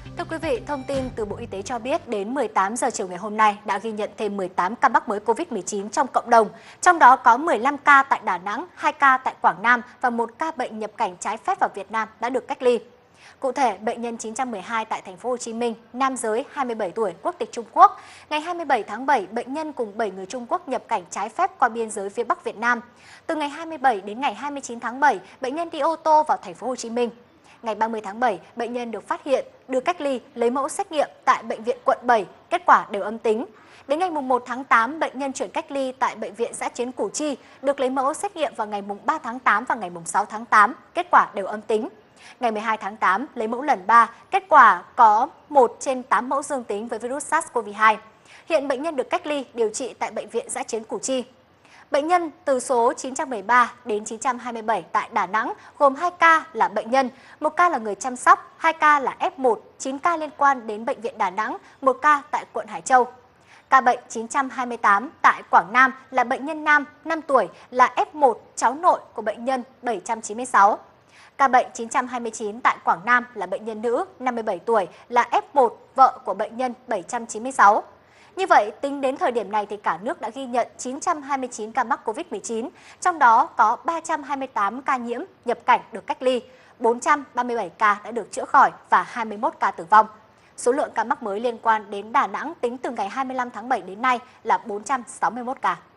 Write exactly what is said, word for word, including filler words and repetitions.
Thưa quý vị, thông tin từ Bộ Y tế cho biết đến mười tám giờ chiều ngày hôm nay đã ghi nhận thêm mười tám ca mắc mới Covid mười chín trong cộng đồng, trong đó có mười lăm ca tại Đà Nẵng, hai ca tại Quảng Nam và một ca bệnh nhập cảnh trái phép vào Việt Nam đã được cách ly. Cụ thể, bệnh nhân chín trăm mười hai tại thành phố Hồ Chí Minh, nam giới, hai mươi bảy tuổi, quốc tịch Trung Quốc. Ngày hai mươi bảy tháng bảy, bệnh nhân cùng bảy người Trung Quốc nhập cảnh trái phép qua biên giới phía Bắc Việt Nam. Từ ngày hai mươi bảy đến ngày hai mươi chín tháng bảy, bệnh nhân đi ô tô vào thành phố Hồ Chí Minh. Ngày ba mươi tháng bảy, bệnh nhân được phát hiện, được cách ly, lấy mẫu xét nghiệm tại bệnh viện quận bảy, kết quả đều âm tính. Đến ngày một tháng tám, bệnh nhân chuyển cách ly tại bệnh viện Dã Chiến Củ Chi, được lấy mẫu xét nghiệm vào ngày ba tháng tám và ngày sáu tháng tám, kết quả đều âm tính. Ngày mười hai tháng tám, lấy mẫu lần ba, kết quả có một trên tám mẫu dương tính với virus SARS-xê o vê hai. Hiện bệnh nhân được cách ly, điều trị tại bệnh viện Dã Chiến Củ Chi. Bệnh nhân từ số chín trăm mười ba đến chín trăm hai mươi bảy tại Đà Nẵng gồm hai ca là bệnh nhân, một ca là người chăm sóc, hai ca là ép một, chín ca liên quan đến bệnh viện Đà Nẵng, một ca tại quận Hải Châu. Ca bệnh chín trăm hai mươi tám tại Quảng Nam là bệnh nhân nam, năm tuổi, là ép một, cháu nội của bệnh nhân bảy trăm chín mươi sáu. Ca bệnh chín trăm hai mươi chín tại Quảng Nam là bệnh nhân nữ, năm mươi bảy tuổi, là ép một, vợ của bệnh nhân bảy trăm chín mươi sáu. Như vậy, tính đến thời điểm này thì cả nước đã ghi nhận chín trăm hai mươi chín ca mắc Covid mười chín, trong đó có ba trăm hai mươi tám ca nhiễm nhập cảnh được cách ly, bốn trăm ba mươi bảy ca đã được chữa khỏi và hai mươi mốt ca tử vong. Số lượng ca mắc mới liên quan đến Đà Nẵng tính từ ngày hai mươi lăm tháng bảy đến nay là bốn trăm sáu mươi mốt ca.